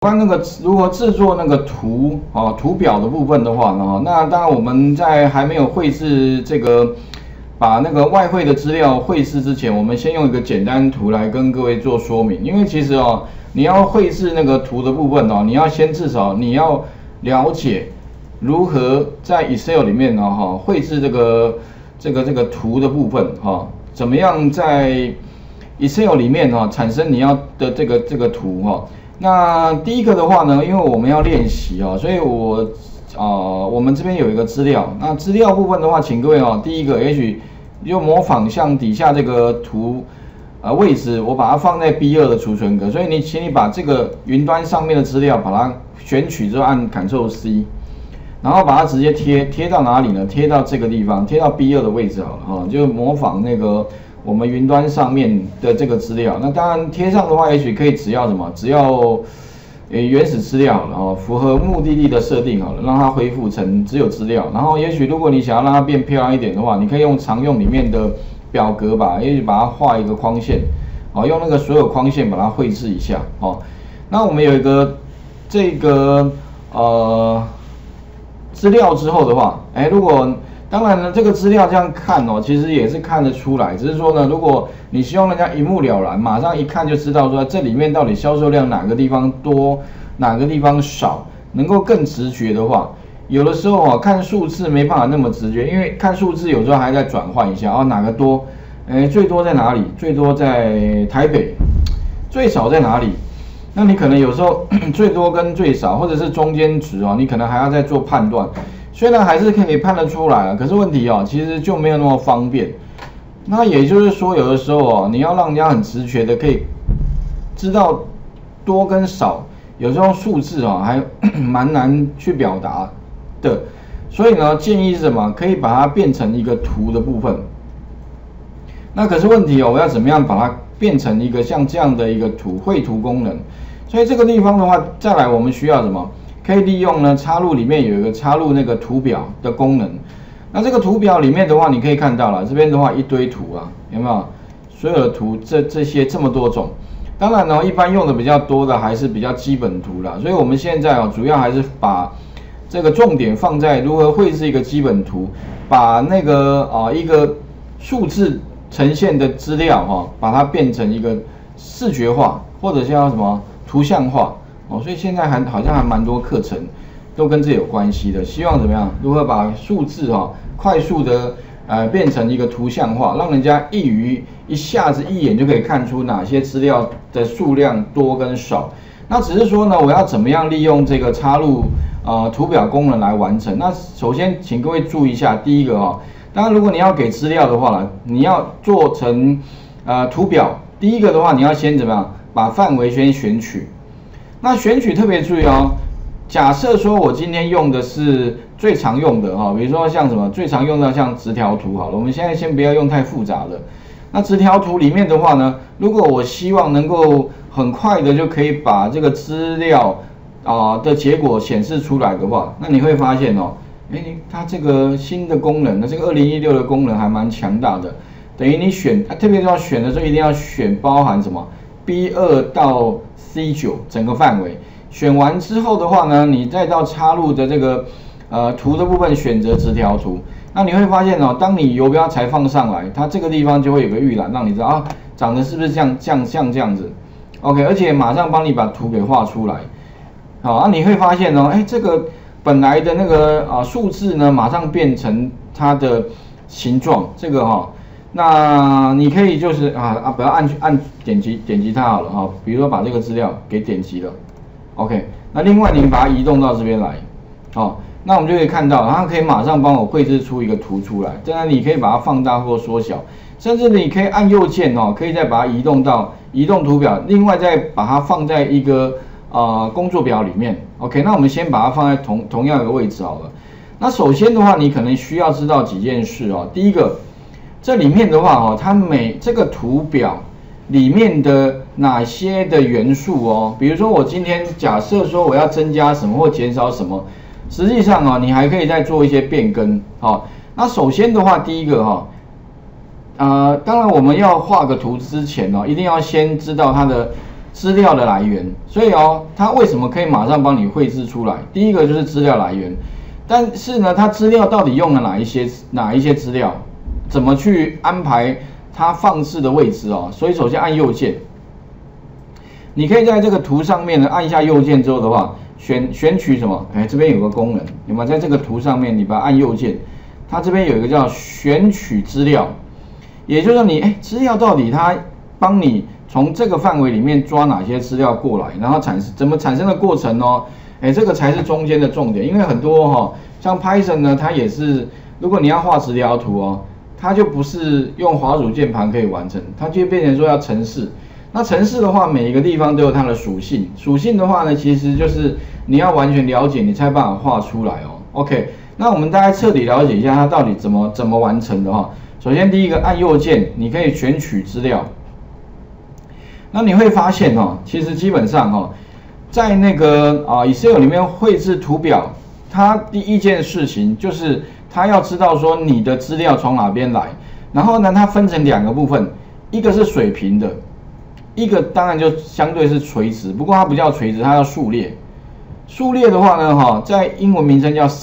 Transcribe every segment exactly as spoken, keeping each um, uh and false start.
关那个如何制作那个图哦图表的部分的话呢，那当然我们在还没有绘制这个把那个外汇的资料绘制之前，我们先用一个简单图来跟各位做说明。因为其实哦，你要绘制那个图的部分哦，你要先至少你要了解如何在 Excel 里面呢哈绘制这个这个这个图的部分哈，怎么样在 Excel 里面哈产生你要的这个这个图哈。那第一个的话呢，因为我们要练习啊，所以我啊、呃，我们这边有一个资料。那资料部分的话，请各位啊，第一个也许就模仿像底下这个图呃位置，我把它放在 B 二 的储存格。所以你请你把这个云端上面的资料把它选取之后按 Ctrl C， 然后把它直接贴贴到哪里呢？贴到这个地方，贴到 B 二 的位置好了哈，就模仿那个。我们云端上面的这个资料，那当然贴上的话，也许可以只要什么，只要呃原始资料好了哦，符合目的地的设定好了，让它恢复成只有资料。然后也许如果你想要让它变漂亮一点的话，你可以用常用里面的表格吧，也许把它画一个框线，哦，用那个所有框线把它绘制一下哦。那我们有一个这个呃资料之后的话，哎，如果当然呢，这个资料这样看哦，其实也是看得出来。只是说呢，如果你希望人家一目了然，马上一看就知道说这里面到底销售量哪个地方多，哪个地方少，能够更直觉的话，有的时候啊看数字没办法那么直觉，因为看数字有时候还在转换一下哦，哪个多，哎，最多在哪里？最多在台北，最少在哪里？那你可能有时候最多跟最少，或者是中间值哦，你可能还要再做判断。虽然还是可以判得出来，可是问题哦，其实就没有那么方便。那也就是说，有的时候哦，你要让人家很直觉的可以知道多跟少，有时候数字哦还蛮难去表达的。所以呢，建议是什么？可以把它变成一个图的部分。那可是问题哦，我要怎么样把它变成一个像这样的一个图绘图功能？所以这个地方的话，再来我们需要什么？可以利用呢插入里面有一个插入那个图表的功能。那这个图表里面的话，你可以看到了，这边的话一堆图啊，有没有？所有的图这这些这么多种。当然呢，一般用的比较多的还是比较基本图啦。所以我们现在哦，主要还是把这个重点放在如何绘制一个基本图，把那个啊一个数字呈现的资料哈、哦，把它变成一个视觉化，或者叫什么图像化。哦，所以现在还好像还蛮多课程都跟这有关系的。希望怎么样？如何把数字哈、哦、快速的呃变成一个图像化，让人家一语一下子一眼就可以看出哪些资料的数量多跟少。那只是说呢，我要怎么样利用这个插入呃图表功能来完成？那首先请各位注意一下，第一个哈、哦，当然如果你要给资料的话呢，你要做成呃图表，第一个的话你要先怎么样？把范围先选取。那选取特别注意哦，假设说我今天用的是最常用的哈，比如说像什么最常用的像直条图好了，我们现在先不要用太复杂的。那直条图里面的话呢，如果我希望能够很快的就可以把这个资料啊、呃、的结果显示出来的话，那你会发现哦，哎，它这个新的功能，那这个二零一六的功能还蛮强大的，等于你选，特别是要选的时候一定要选包含什么 B 二 到 C 九 整个范围，选完之后的话呢，你再到插入的这个呃图的部分选择直条图，那你会发现哦，当你游标才放上来，它这个地方就会有个预览，让你知道啊，长得是不是像像像这样子 ，OK， 而且马上帮你把图给画出来，好，那、啊、你会发现哦，哎，这个本来的那个啊数字呢，马上变成它的形状，这个哈、哦。那你可以就是啊啊，不要按按点击点击它好了哈，比如说把这个资料给点击了 ，OK。那另外你把它移动到这边来，好，那我们就可以看到，它可以马上帮我绘制出一个图出来。当然你可以把它放大或缩小，甚至你可以按右键哦，可以再把它移动到移动图表，另外再把它放在一个啊、呃、工作表里面 ，OK。那我们先把它放在同同样一个位置好了。那首先的话，你可能需要知道几件事哦，第一个。这里面的话哦，它每这个图表里面的哪些的元素哦，比如说我今天假设说我要增加什么或减少什么，实际上哦，你还可以再做一些变更哦。那首先的话，第一个哈、哦，呃，当然我们要画个图之前哦，一定要先知道它的资料的来源。所以哦，它为什么可以马上帮你绘制出来？第一个就是资料来源，但是呢，它资料到底用了哪一些哪一些资料，怎么去安排它放置的位置哦？所以首先按右键，你可以在这个图上面呢按一下右键之后的话，选选取什么？哎，这边有个功能，有没有？在这个图上面，你把它按右键，它这边有一个叫选取资料，也就是说你哎，资料到底它帮你从这个范围里面抓哪些资料过来，然后产生怎么产生的过程哦？哎，这个才是中间的重点，因为很多哈、哦，像 Python 呢，它也是，如果你要画直条图哦，它就不是用滑鼠键盘可以完成，它就变成说要程式。那程式的话，每一个地方都有它的属性，属性的话呢，其实就是你要完全了解，你才办法画出来哦。OK， 那我们大概彻底了解一下它到底怎么怎么完成的哈、哦。首先第一个按右键，你可以选取资料。那你会发现哦，其实基本上哦，在那个啊 Excel 里面绘制图表，它第一件事情就是它要知道说你的资料从哪边来，然后呢，它分成两个部分，一个是水平的。一个当然就相对是垂直，不过它不叫垂直，它叫数列。数列的话呢，哈，在英文名称叫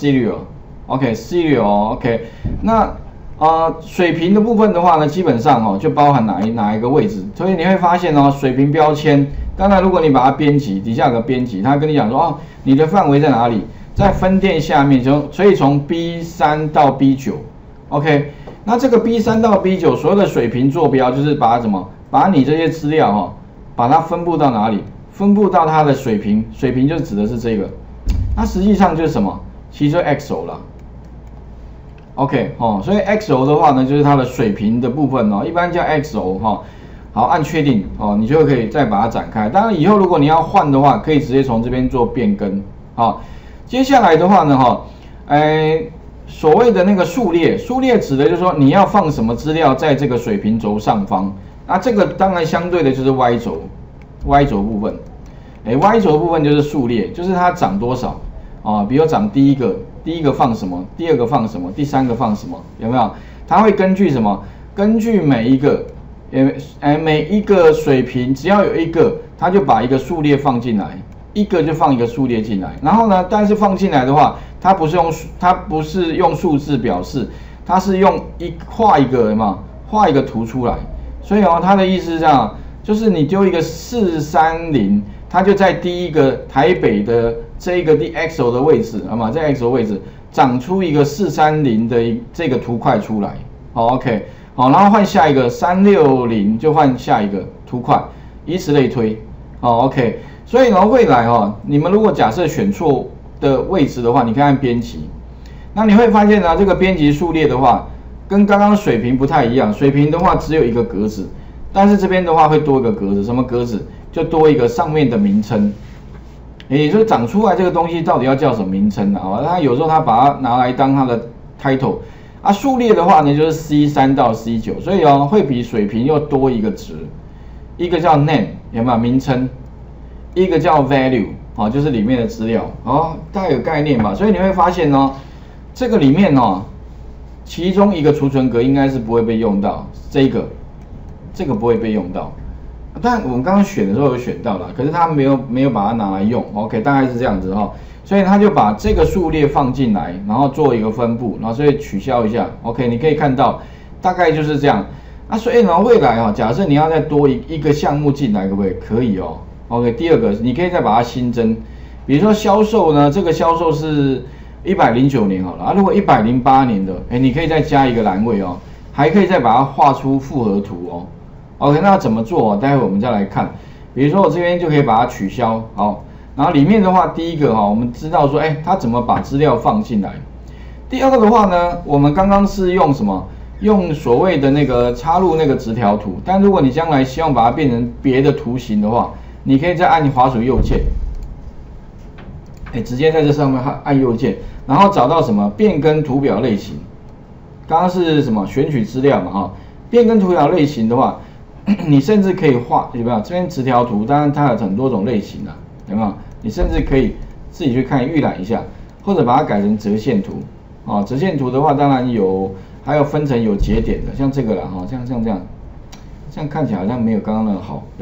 serial，OK，serial，OK。那呃，水平的部分的话呢，基本上哦，就包含哪一哪一个位置。所以你会发现哦，水平标签，当然如果你把它编辑，底下有个编辑，它跟你讲说哦，你的范围在哪里，在分店下面，就所以从 B 三 到 B 九 ，OK。那这个 B 三 到 B 九所有的水平坐标，就是把它怎么？把你这些资料哈、哦，把它分布到哪里？分布到它的水平，水平就指的是这个。那实际上就是什么？其实就是 X 轴了。OK 哦，所以 X 轴的话呢，就是它的水平的部分哦，一般叫 X 轴哈、哦。好，按确定哦，你就可以再把它展开。当然以后如果你要换的话，可以直接从这边做变更。好，接下来的话呢哈，哎，所谓的那个数列，数列指的就是说你要放什么资料在这个水平轴上方。那这个当然相对的就是 Y 轴 ，Y 轴部分，哎 ，Y 轴部分就是数列，就是它涨多少啊？比如涨第一个，第一个放什么，第二个放什么，第三个放什么，有没有？它会根据什么？根据每一个，呃，哎，每一个水平，只要有一个，它就把一个数列放进来，一个就放一个数列进来。然后呢，但是放进来的话，它不是用它不是用数字表示，它是用一画一个嘛，画一个图出来。所以哦，他的意思是这样，就是你丢一个四三零，它就在第一个台北的这一个第 X 轴的位置，好吗？在 X 轴位置长出一个四三零的这个图块出来，好 ，OK， 好，然后换下一个三六零就换下一个图块，以此类推，好 ，OK。所以呢，未来哦，你们如果假设选错的位置的话，你可以按编辑，那你会发现呢，这个编辑数列的话。跟刚刚水平不太一样，水平的话只有一个格子，但是这边的话会多一个格子，什么格子？就多一个上面的名称，也就是长出来这个东西到底要叫什么名称啊？好，它有时候它把它拿来当它的 title 啊。数列的话呢，就是 C 三 到 C 九，所以哦会比水平又多一个值，一个叫 name 有没有名称？一个叫 value 啊，就是里面的资料哦，大概有概念吧。所以你会发现哦，这个里面哦。其中一个储存格应该是不会被用到，这个，这个不会被用到。但我们刚刚选的时候有选到了，可是他没有没有把它拿来用。OK， 大概是这样子哈、哦。所以他就把这个数列放进来，然后做一个分布，然后所以取消一下。OK， 你可以看到大概就是这样。那所以呢，未来哈、哦，假设你要再多一一个项目进来，可不可以？可以哦。OK， 第二个你可以再把它新增，比如说销售呢，这个销售是。一百零九年好了啊，如果一百零八年的，哎，你可以再加一个栏位哦，还可以再把它画出复合图哦。OK， 那怎么做、哦？待会我们再来看。比如说我这边就可以把它取消，好，然后里面的话，第一个哈、哦，我们知道说，哎，它怎么把资料放进来。第二个的话呢，我们刚刚是用什么？用所谓的那个插入那个直条图，但如果你将来希望把它变成别的图形的话，你可以再按滑鼠右键。哎，直接在这上面按按右键，然后找到什么变更图表类型。刚刚是什么选取资料嘛哈？变更图表类型的话，你甚至可以画有没有？这边直条图，当然它有很多种类型啊，有没有？你甚至可以自己去看预览一下，或者把它改成折线图啊。折线图的话，当然有，还有分成有节点的，像这个啦哈，像像这样，这样看起来好像没有刚刚那个好，有没有？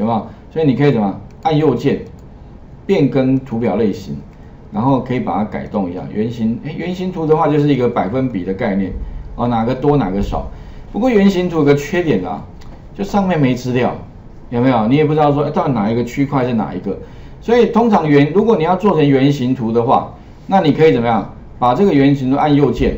所以你可以怎么按右键变更图表类型，然后可以把它改动一下原型。哎，原型图的话就是一个百分比的概念哦，哪个多哪个少。不过原型图有个缺点啦，就上面没资料，有没有？你也不知道说到底哪一个区块是哪一个。所以通常原如果你要做成原型图的话，那你可以怎么样？把这个原型图按右键，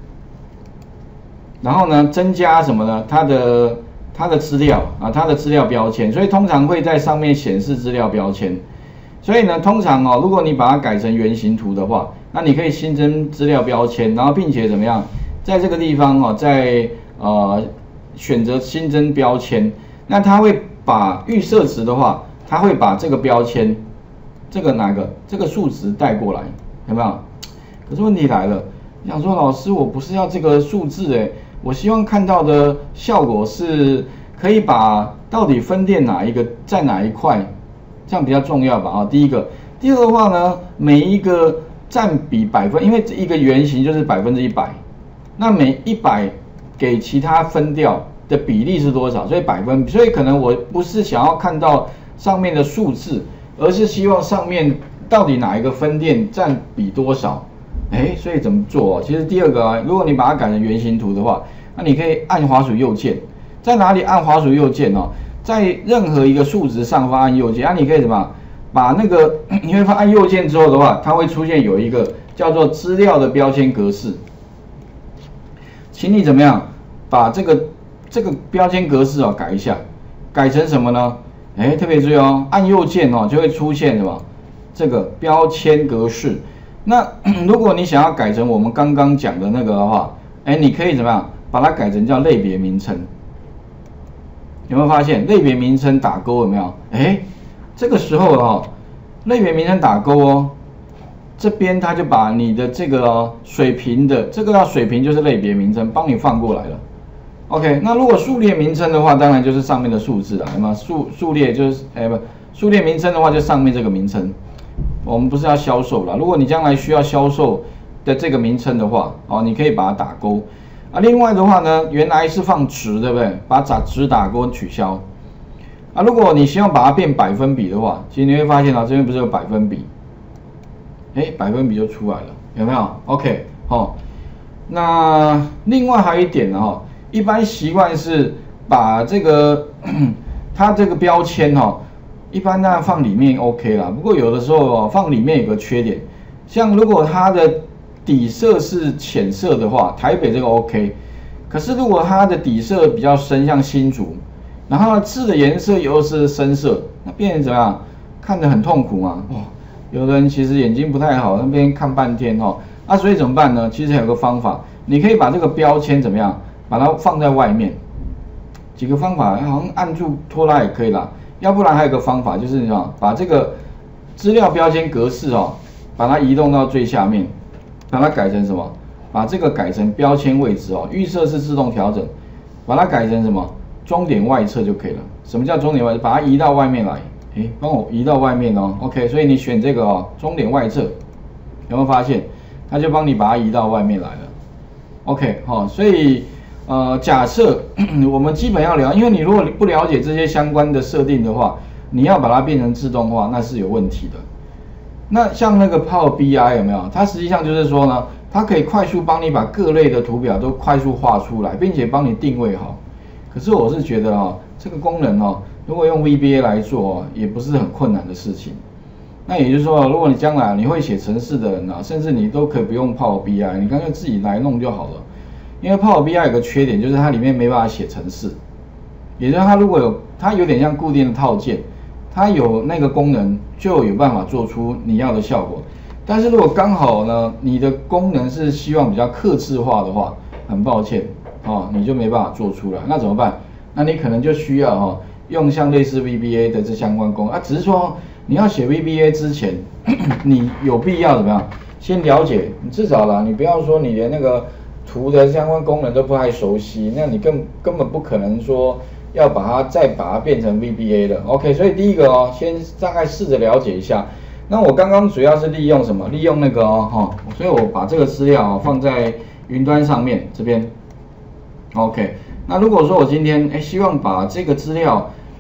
然后呢增加什么呢？它的它的资料啊，它的资料标签。所以通常会在上面显示资料标签。所以呢，通常哦，如果你把它改成原型图的话，那你可以新增资料标签，然后并且怎么样，在这个地方哦，在呃选择新增标签，那它会把预设值的话，它会把这个标签。这个哪个？这个数值带过来，有没有？可是问题来了，你想说老师，我不是要这个数字诶，我希望看到的效果是可以把到底分店哪一个在哪一块，这样比较重要吧？啊，第一个，第二个的话呢，每一个占比百分，因为一个圆形就是百分之一百，那每一百给其他分掉的比例是多少？所以百分，所以可能我不是想要看到上面的数字。而是希望上面到底哪一个分店占比多少？哎，所以怎么做？其实第二个啊，如果你把它改成圆形图的话，那你可以按滑鼠右键，在哪里按滑鼠右键哦？在任何一个数值上方按右键，啊，你可以怎么把那个你会发按右键之后的话，它会出现有一个叫做资料的标签格式，请你怎么样把这个这个标签格式哦改一下，改成什么呢？哎，特别注意哦，按右键哦，就会出现什么？这个标签格式。那如果你想要改成我们刚刚讲的那个的话，哎，你可以怎么样？把它改成叫类别名称。有没有发现类别名称打勾有没有？哎，这个时候哦，类别名称打勾哦，这边它就把你的这个哦水平的这个要水平就是类别名称，帮你放过来了。OK， 那如果数列名称的话，当然就是上面的数字啦，有没有？数数列就是哎不，数列名称的话就上面这个名称。我们不是要销售啦，如果你将来需要销售的这个名称的话，哦，你可以把它打勾。啊，另外的话呢，原来是放值，对不对？把打值打勾取消。啊，如果你希望把它变百分比的话，其实你会发现啊，这边不是有百分比？哎，百分比就出来了，有没有 ？OK， 哦，那另外还有一点呢，哈。一般习惯是把这个它这个标签哈、哦，一般当然放里面 OK 啦。不过有的时候哦，放里面有个缺点，像如果它的底色是浅色的话，台北这个 OK。可是如果它的底色比较深，像新竹，然后字的颜色又是深色，那变成怎么样？看得很痛苦嘛。哦，有的人其实眼睛不太好，那边看半天哦。啊，所以怎么办呢？其实有个方法，你可以把这个标签怎么样？把它放在外面，几个方法，好像按住拖拉也可以啦。要不然还有个方法，就是啊，把这个资料标签格式哦，把它移动到最下面，把它改成什么？把这个改成标签位置哦，预设是自动调整，把它改成什么？终点外侧就可以了。什么叫终点外侧？把它移到外面来，诶，帮我移到外面哦。OK， 所以你选这个哦，终点外侧，有没有发现？它就帮你把它移到外面来了。OK， 好、哦，所以。呃，假设我们基本要了，因为你如果不了解这些相关的设定的话，你要把它变成自动化，那是有问题的。那像那个 Power B I 有没有？它实际上就是说呢，它可以快速帮你把各类的图表都快速画出来，并且帮你定位好。可是我是觉得哦，这个功能哦，如果用 V B A 来做、哦，也不是很困难的事情。那也就是说，如果你将来你会写程式的人啊，甚至你都可以不用 Power B I， 你干脆自己来弄就好了。因为 Power B I 有个缺点，就是它里面没办法写程式，也就是它如果有，它有点像固定的套件，它有那个功能就有办法做出你要的效果。但是如果刚好呢，你的功能是希望比较客制化的话，很抱歉哦，你就没办法做出来。那怎么办？那你可能就需要哦，用像类似 V B A 的这相关功能啊，只是说你要写 V B A 之前，你有必要怎么样？先了解，你至少啦，你不要说你连那个。图的相关功能都不太熟悉，那你根根本不可能说要把它再把它变成 V B A 的 ，OK？ 所以第一个哦，先大概试着了解一下。那我刚刚主要是利用什么？利用那个哦，哈，所以我把这个资料哦放在云端上面这边 ，OK？ 那如果说我今天哎希望把这个资料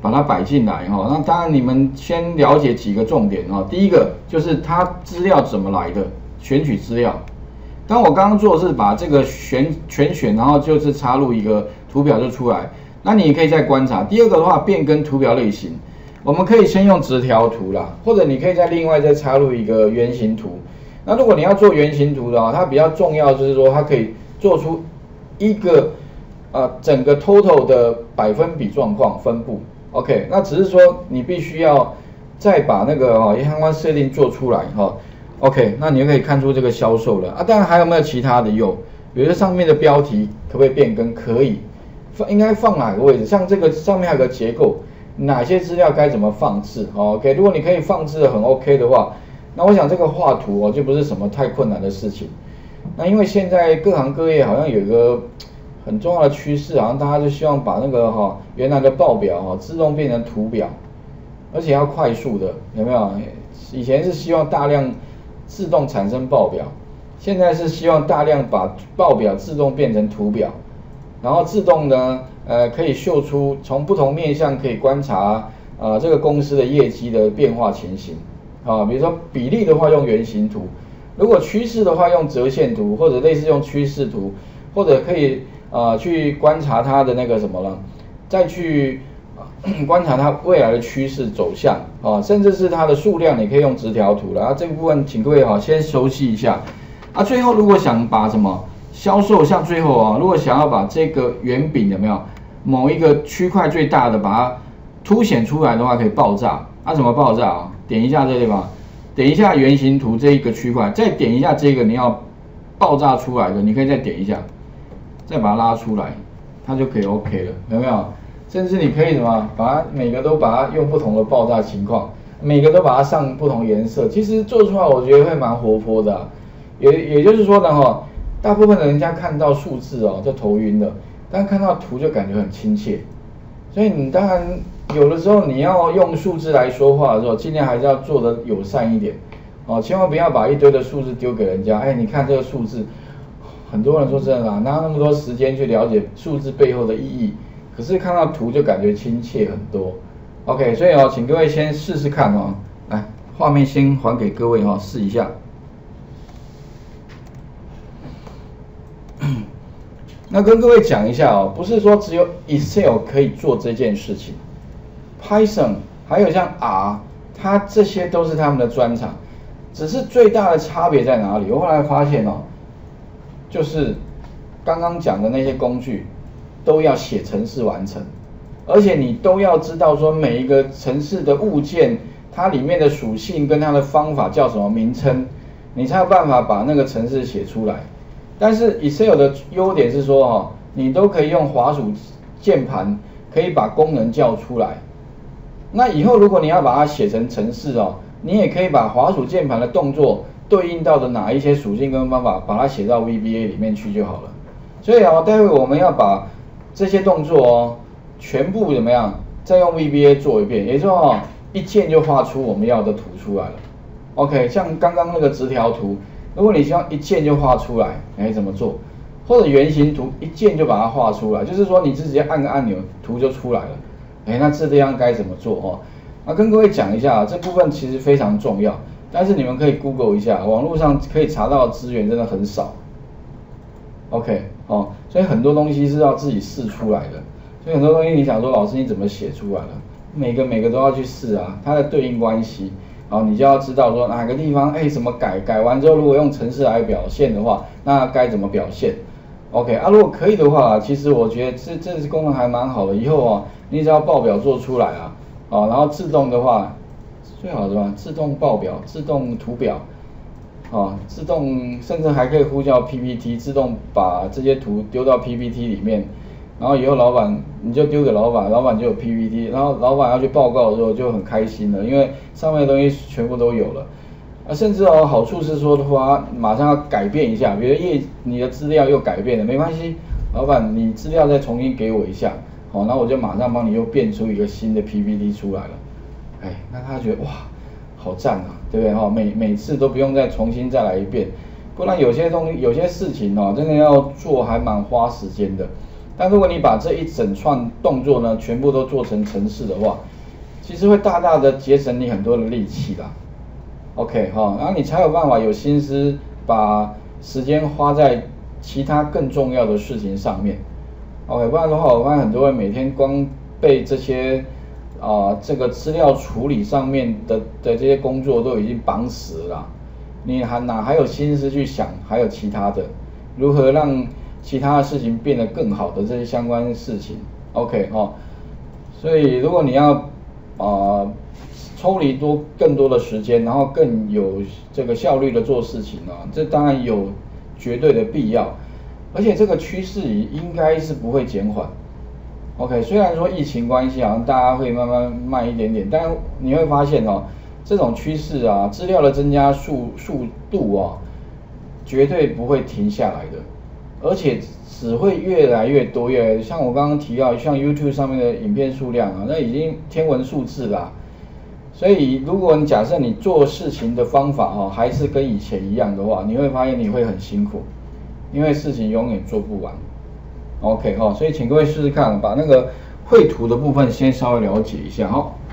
把它摆进来哈。那当然你们先了解几个重点哈。第一个就是它资料怎么来的，选取资料。当我刚刚做的是把这个选全选，然后就是插入一个图表就出来。那你也可以再观察。第二个的话，变更图表类型，我们可以先用直条图啦，或者你可以再另外再插入一个圆形图。那如果你要做圆形图的话，它比较重要就是说它可以做出一个呃整个 total 的百分比状况分布。OK， 那只是说你必须要再把那个哈相关设定做出来哈。OK， 那你就可以看出这个销售了啊。当然还有没有其他的用？比如说上面的标题可不可以变更？可以，放应该放哪个位置？像这个上面还有个结构，哪些资料该怎么放置 ？OK， 如果你可以放置的很 OK 的话。那我想这个画图哦，就不是什么太困难的事情。那因为现在各行各业好像有一个很重要的趋势，好像大家就希望把那个哈、哦、原来的报表哈、哦、自动变成图表，而且要快速的，有没有？以前是希望大量自动产生报表，现在是希望大量把报表自动变成图表，然后自动呢呃可以秀出从不同面向可以观察啊、呃、这个公司的业绩的变化情形。啊，比如说比例的话用圆形图，如果趋势的话用折线图，或者类似用趋势图，或者可以呃去观察它的那个什么了，再去、呃、观察它未来的趋势走向啊，甚至是它的数量，你可以用直条图了。啊，这个部分请各位哈、啊、先熟悉一下。啊，最后如果想把什么销售，像最后啊，如果想要把这个圆饼有没有某一个区块最大的把它凸显出来的话，可以爆炸。啊，怎么爆炸啊？点一下这个地方，点一下圆形图这一个区块，再点一下这个你要爆炸出来的，你可以再点一下，再把它拉出来，它就可以 OK 了，有没有？甚至你可以什么，把它每个都把它用不同的爆炸情况，每个都把它上不同颜色，其实做出来我觉得会蛮活泼的、啊。也也就是说呢，哈，大部分的人家看到数字哦就头晕了，但看到图就感觉很亲切，所以你当然。有的时候你要用数字来说话的时候，尽量还是要做得友善一点，哦，千万不要把一堆的数字丢给人家。哎，你看这个数字，很多人说真的啦，哪有那么多时间去了解数字背后的意义？可是看到图就感觉亲切很多。OK， 所以哦，请各位先试试看哦，来，画面先还给各位哈、哦，试一下。那跟各位讲一下哦，不是说只有 Excel 可以做这件事情。Python 还有像 R， 它这些都是他们的专长，只是最大的差别在哪里？我后来发现哦，就是刚刚讲的那些工具都要写程式完成，而且你都要知道说每一个程式的物件，它里面的属性跟它的方法叫什么名称，你才有办法把那个程式写出来。但是 Excel 的优点是说哦，你都可以用滑鼠键盘可以把功能叫出来。那以后如果你要把它写成程式哦，你也可以把滑鼠键盘的动作对应到的哪一些属性跟方法，把它写到 V B A 里面去就好了。所以哦，待会我们要把这些动作哦，全部怎么样，再用 V B A 做一遍，也就是说哦，一键就画出我们要的图出来了。OK， 像刚刚那个直条图，如果你希望一键就画出来，哎，怎么做？或者圆形图一键就把它画出来，就是说你直接按个按钮，图就出来了。哎，那这样该怎么做哦？那跟各位讲一下，这部分其实非常重要，但是你们可以 Google 一下，网络上可以查到的资源真的很少。OK， 哦，所以很多东西是要自己试出来的，所以很多东西你想说老师你怎么写出来了？每个每个都要去试啊，它的对应关系，然后你就要知道说哪个地方哎怎么改，改完之后如果用程式来表现的话，那该怎么表现？ OK 啊，如果可以的话，其实我觉得这这是功能还蛮好的。以后啊，你只要报表做出来啊，啊，然后自动的话，最好是吧？自动报表、自动图表，啊，自动甚至还可以呼叫 P P T， 自动把这些图丢到 P P T 里面，然后以后老板你就丢给老板，老板就有 P P T， 然后老板要去报告的时候就很开心了，因为上面的东西全部都有了。 啊，甚至哦，好处是说的话，马上要改变一下，比如页你的资料又改变了，没关系，老板你资料再重新给我一下，好、哦，那我就马上帮你又变出一个新的 P P T 出来了，哎，那他觉得哇，好赞啊，对不对哈、哦？每每次都不用再重新再来一遍，不然有些东西有些事情哦，真的要做还蛮花时间的。 但如果你把这一整串动作呢，全部都做成程式的话，其实会大大的节省你很多的力气啦。OK 哈，然后你才有办法有心思把时间花在其他更重要的事情上面。OK， 不然的话，我发现很多人每天光被这些啊、呃、这个资料处理上面的的这些工作都已经绑死了啦，你还哪还有心思去想还有其他的如何让其他的事情变得更好的这些相关的事情 ？OK 哈，所以如果你要啊、呃、抽离多更多的时间，然后更有这个效率的做事情啊，这当然有绝对的必要。而且这个趋势应该是不会减缓。OK， 虽然说疫情关系好像大家会慢慢慢一点点，但你会发现哦，这种趋势啊，资料的增加速速度啊，绝对不会停下来的，而且只会越来越多。越来越像我刚刚提到，像 YouTube 上面的影片数量啊，那已经天文数字啦。所以如果你假设你做事情的方法哈、啊，还是跟以前一样的话，你会发现你会很辛苦。因为事情永远做不完 ，OK 哈、哦，所以请各位试试看，把那个绘图的部分先稍微了解一下哈、哦。